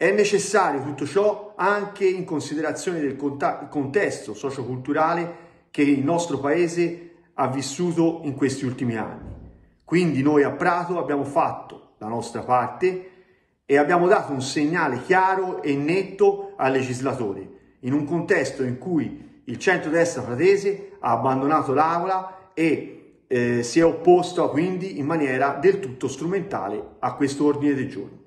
È necessario tutto ciò anche in considerazione del contesto socioculturale che il nostro paese ha vissuto in questi ultimi anni. Quindi noi a Prato abbiamo fatto la nostra parte e abbiamo dato un segnale chiaro e netto al legislatore, in un contesto in cui il centrodestra pratese ha abbandonato l'Aula e si è opposto quindi in maniera del tutto strumentale a questo ordine del giorno.